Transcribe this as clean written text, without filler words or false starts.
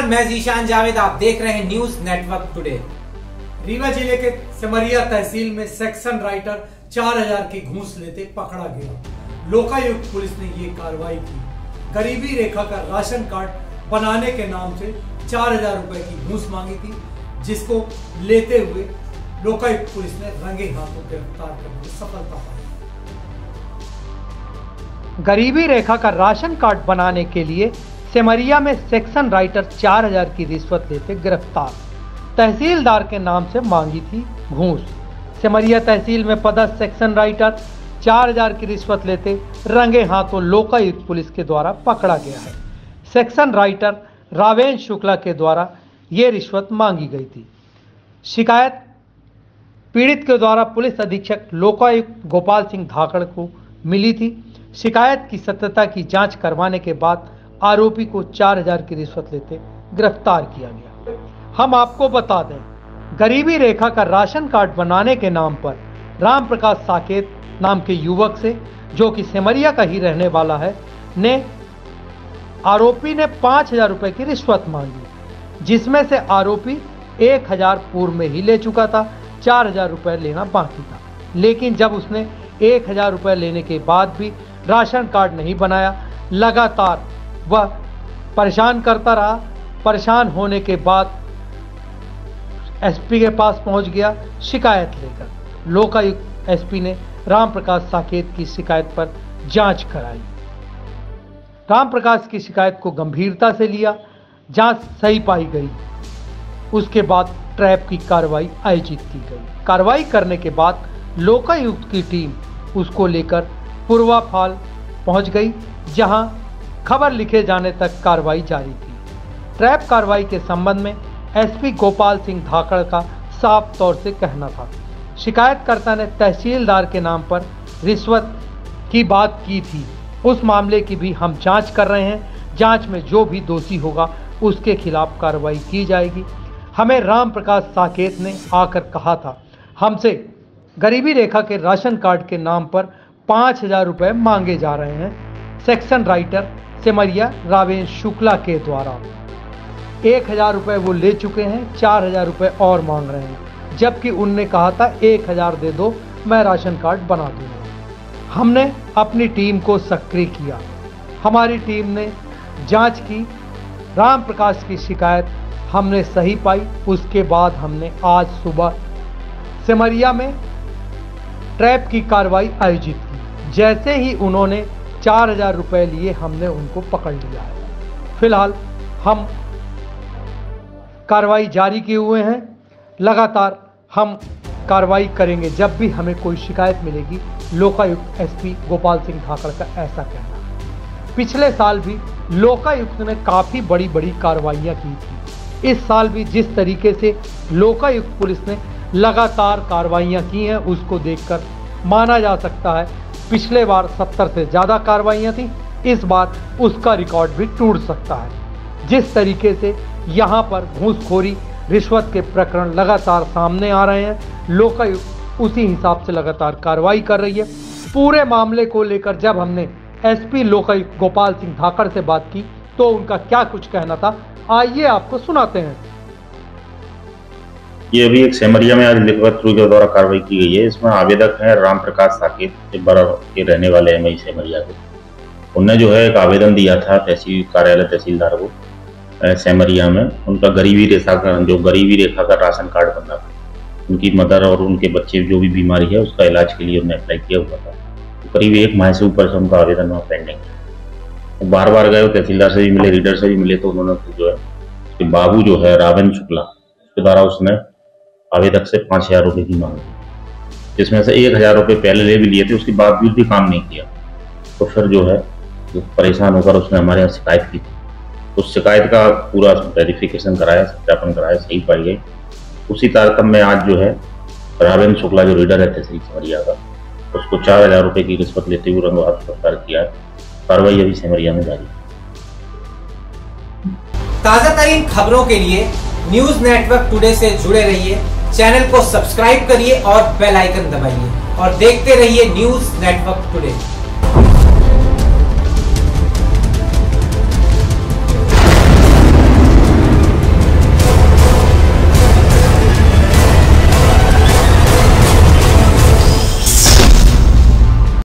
नमस्कार, मैं जीशान जावेद। आप देख रहे हैं न्यूज नेटवर्क टुडे। रीवा जिले के सिमरिया तहसील में सेक्शन राइटर 4000 की घूस लेते पकड़ा गया। लोकायुक्त पुलिस ने ये कार्रवाई की। गरीबी रेखा का राशन कार्ड बनाने के नाम से 4000 रुपए की घूस मांगी थी, जिसको लेते हुए लोकायुक्त पुलिस ने रंगे हाथों गिरफ्तार करने में सफलता पाई। गरीबी रेखा का राशन कार्ड बनाने के लिए सिमरिया में सेक्शन राइटर 4000 की रिश्वत लेते गिरफ्तार। तहसीलदार के नाम से मांगी थी घूस। सिमरिया तहसील में पदस्थ सेक्शन राइटर 4000 की रिश्वत लेते रंगे हाथों लोकायुक्त पुलिस के द्वारा पकड़ा गया है। सेक्शन राइटर रावेन शुक्ला के द्वारा ये रिश्वत मांगी गई थी। शिकायत पीड़ित के द्वारा पुलिस अधीक्षक लोकायुक्त गोपाल सिंह धाकड़ को मिली थी। शिकायत की सत्यता की जांच करवाने के बाद आरोपी को 4000 की रिश्वत लेते गिरफ्तार किया गया। हम आपको बता दें, गरीबी रेखा का राशन कार्ड बनाने के नाम पर राम प्रकाश साकेत नाम के युवक से, जो कि सिमरिया का ही रहने वाला है, आरोपी ने 5000 रुपए की रिश्वत मांगी, जिसमें से आरोपी 1000 पूर्व में ही ले चुका था। 4000 रुपए लेना बाकी था, लेकिन जब उसने 1000 रुपए लेने के बाद भी राशन कार्ड नहीं बनाया, लगातार वह परेशान करता रहा। परेशान होने के बाद एसपी के पास पहुंच गया शिकायत लेकर। लोकायुक्त एसपी ने राम प्रकाश साकेत की शिकायत पर जांच कराई। राम प्रकाश की शिकायत को गंभीरता से लिया, जांच सही पाई गई। उसके बाद ट्रैप की कार्रवाई आयोजित की गई। कार्रवाई करने के बाद लोकायुक्त की टीम उसको लेकर पूर्वाफाल पहुंच गई, जहां खबर लिखे जाने तक कार्रवाई जारी थी। ट्रैप कार्रवाई के संबंध में एसपी गोपाल सिंह धाकड़ का साफ तौर से कहना था। शिकायतकर्ता ने तहसीलदार के नाम पर रिश्वत की बात की थी। उस मामले की भी हम जांच कर रहे हैं। जांच में जो भी दोषी होगा उसके खिलाफ कार्रवाई की जाएगी। हमें राम प्रकाश साकेत ने आकर कहा था, हमसे गरीबी रेखा के राशन कार्ड के नाम पर 5000 रुपये मांगे जा रहे हैं। सेक्शन राइटर सिमरिया रावेन शुक्ला के द्वारा 1000 रुपये वो ले चुके हैं, 4000 रुपये और मांग रहे हैं, जबकि उनने कहा था 1000 दे दो, मैं राशन कार्ड बना दूंगा। हमने अपनी टीम को सक्रिय किया। हमारी टीम ने जांच की। राम प्रकाश की शिकायत हमने सही पाई। उसके बाद हमने आज सुबह सिमरिया में ट्रैप की कार्रवाई आयोजित की। जैसे ही उन्होंने 4000 रुपये लिए, हमने उनको पकड़ लिया है। फिलहाल हम कार्रवाई जारी किए हुए हैं। लगातार हम कार्रवाई करेंगे जब भी हमें कोई शिकायत मिलेगी। लोकायुक्त एसपी गोपाल सिंह धाकड़ का ऐसा कहना है। पिछले साल भी लोकायुक्त ने काफ़ी बड़ी कार्रवाइयाँ की थी। इस साल भी जिस तरीके से लोकायुक्त पुलिस ने लगातार कार्रवाइयाँ की हैं, उसको देखकर माना जा सकता है पिछले बार 70 से ज़्यादा कार्रवाइयाँ थी। इस बार उसका रिकॉर्ड भी टूट सकता है। जिस तरीके से यहाँ पर घूसखोरी रिश्वत के प्रकरण लगातार सामने आ रहे हैं, लोकायुक्त उसी हिसाब से लगातार कार्रवाई कर रही है। पूरे मामले को लेकर जब हमने एसपी लोकायुक्त गोपाल सिंह धाकड़ से बात की तो उनका क्या कुछ कहना था, आइए आपको सुनाते हैं। ये अभी एक सिमरिया में आज लिखवत के द्वारा कार्रवाई की गई है। इसमें आवेदक हैं राम प्रकाश साकेत, के रहने वाले हैं मई सिमरिया के। उनने जो है एक आवेदन दिया था तहसील कार्यालय तहसीलदार को सिमरिया में। उनका गरीबी रेखा का राशन कार्ड बनना था। उनकी मदर और उनके बच्चे जो भी बीमारी है उसका इलाज के लिए उन्होंने अप्लाई किया हुआ था। तो करीब 1 माह से ऊपर से उनका आवेदन वहाँ पेंडिंग है। बार बार गए, तहसीलदार से भी मिले, रीडर से भी मिले, तो उन्होंने जो है उसके बाबू जो है रावेन शुक्ला, उसके द्वारा उसने आवेदक से 5000 रुपये की मांगी, जिसमें से 1000 रुपये पहले ले भी लिए थे, उसके बावजूद भी काम नहीं किया। तो फिर जो है परेशान होकर उसने हमारे यहाँ शिकायत की थी। उस शिकायत का पूरा वेरिफिकेशन कराया, सत्यापन कराया, सही पाई गई। उसी तारतम्य में आज जो है रावेन शुक्ला जो रीडर है तहसील सिमरिया का, उसको 4000 रुपये की रिश्वत लेते हुए रंगों हाथ गिरफ्तार किया है। कार्रवाई अभी सिमरिया में जारी है। ताजा तरीन खबरों के लिए न्यूज नेटवर्क टुडे से जुड़े रहिए। चैनल को सब्सक्राइब करिए और बेल आइकन दबाइए और देखते रहिए न्यूज नेटवर्क टुडे।